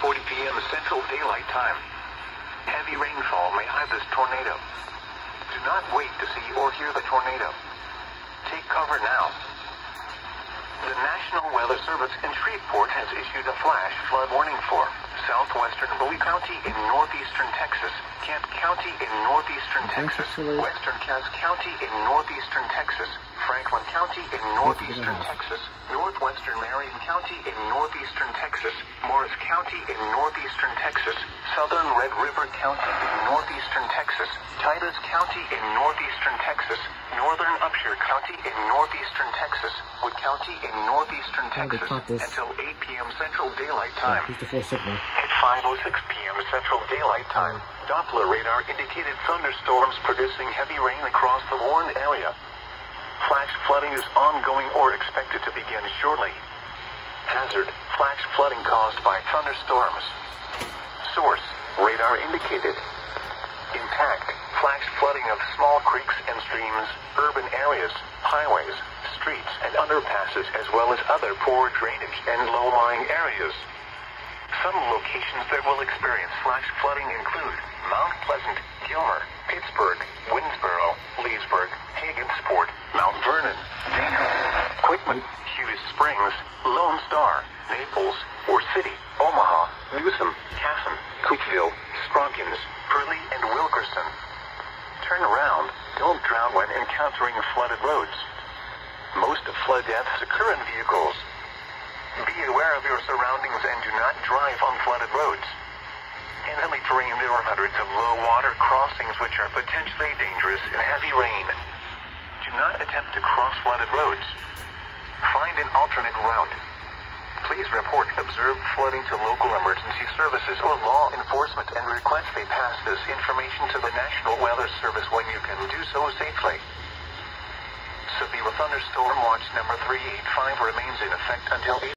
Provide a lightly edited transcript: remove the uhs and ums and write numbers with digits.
5:40 p.m. Central Daylight Time. Heavy rainfall may hide this tornado. Do not wait to see or hear the tornado. Take cover now. The National Weather Service in Shreveport has issued a flash flood warning for southwestern Bowie County in northeastern Texas, Kent County in northeastern Texas, western Cass County in northeastern Texas, Franklin County in northeastern Texas, northwestern Marion County in northeastern Texas, Morris County in northeastern Texas, southern Red River County in northeastern Texas, Titus County in northeastern Texas, northern Upshur County in northeastern Texas, Wood County in northeastern Texas, until 8 p.m. Central Daylight Time. At 5:06 p.m. Central Daylight Time, Doppler radar indicated thunderstorms producing heavy rain across the warned area. Flash flooding is ongoing or expected to begin shortly. Hazard: flash flooding caused by thunderstorms. Source: radar indicated. Impact: flash flooding of small creeks and streams, urban areas, highways, streets, and underpasses, as well as other poor drainage and low-lying areas. Some locations that will experience flash flooding include Mount Pleasant, Gilmer, Pittsburgh, Winnsboro, Leesburg, Hagensport, Mount Vernon, Dana, Quitman, Hughes Springs, Lone Star, Naples, Or City, Omaha, Newsom, Casson, Cookeville, Scroggins, Purley, and Wilkerson. Turn around. Don't drown when encountering flooded roads. Most flood deaths occur in vehicles. Be aware of your surroundings and do not drive on flooded roads. In hilly terrain, there are hundreds of low-water crossings which are potentially dangerous in heavy rain. Do not attempt to cross flooded roads. Find an alternate route. Please report observed flooding to local emergency services or law enforcement and request they pass this information to the National Weather Service when you can do so safely. Severe thunderstorm watch number 385 remains in effect until 8